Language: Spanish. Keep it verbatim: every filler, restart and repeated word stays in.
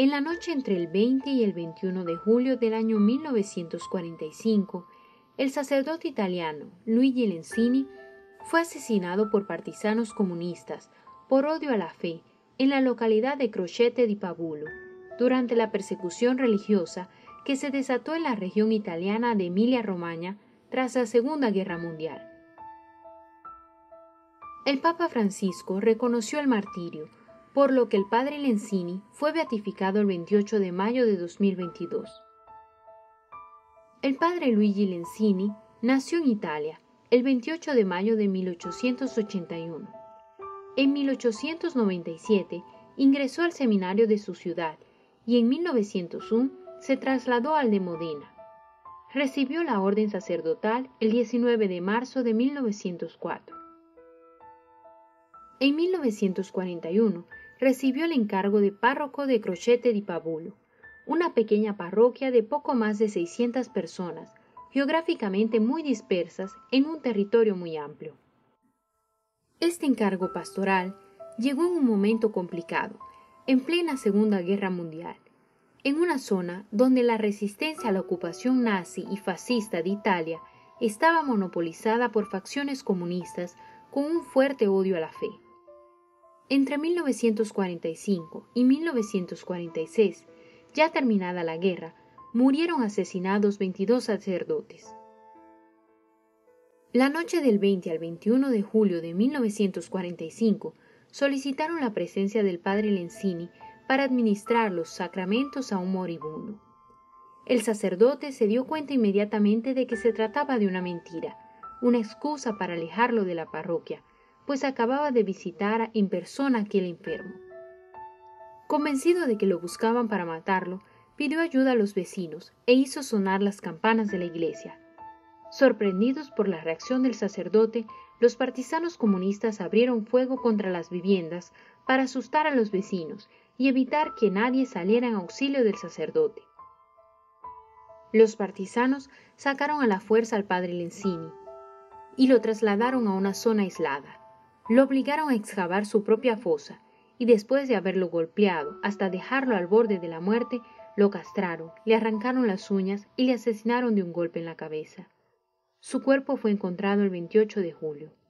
En la noche entre el veinte y el veintiuno de julio del año mil novecientos cuarenta y cinco, el sacerdote italiano Luigi Lenzini fue asesinado por partisanos comunistas por odio a la fe en la localidad de Crocette di Pavullo, durante la persecución religiosa que se desató en la región italiana de Emilia-Romagna tras la Segunda Guerra Mundial. El Papa Francisco reconoció el martirio, por lo que el padre Lenzini fue beatificado el veintiocho de mayo de dos mil veintidós. El padre Luigi Lenzini nació en Italia el veintiocho de mayo de mil ochocientos ochenta y uno. En mil ochocientos noventa y siete ingresó al seminario de su ciudad y en mil novecientos uno se trasladó al de Modena. Recibió la orden sacerdotal el diecinueve de marzo de mil novecientos cuatro. En mil novecientos cuarenta y uno recibió el encargo de párroco de Crocette di Pavullo, una pequeña parroquia de poco más de seiscientas personas, geográficamente muy dispersas en un territorio muy amplio. Este encargo pastoral llegó en un momento complicado, en plena Segunda Guerra Mundial, en una zona donde la resistencia a la ocupación nazi y fascista de Italia estaba monopolizada por facciones comunistas con un fuerte odio a la fe. Entre mil novecientos cuarenta y cinco y mil novecientos cuarenta y seis, ya terminada la guerra, murieron asesinados veintidós sacerdotes. La noche del veinte al veintiuno de julio de mil novecientos cuarenta y cinco, solicitaron la presencia del padre Lenzini para administrar los sacramentos a un moribundo. El sacerdote se dio cuenta inmediatamente de que se trataba de una mentira, una excusa para alejarlo de la parroquia, pues acababa de visitar en persona a aquel enfermo. Convencido de que lo buscaban para matarlo, pidió ayuda a los vecinos e hizo sonar las campanas de la iglesia. Sorprendidos por la reacción del sacerdote, los partisanos comunistas abrieron fuego contra las viviendas para asustar a los vecinos y evitar que nadie saliera en auxilio del sacerdote. Los partisanos sacaron a la fuerza al padre Lenzini y lo trasladaron a una zona aislada. Lo obligaron a excavar su propia fosa y después de haberlo golpeado hasta dejarlo al borde de la muerte, lo castraron, le arrancaron las uñas y le asesinaron de un golpe en la cabeza. Su cuerpo fue encontrado el veintiocho de julio.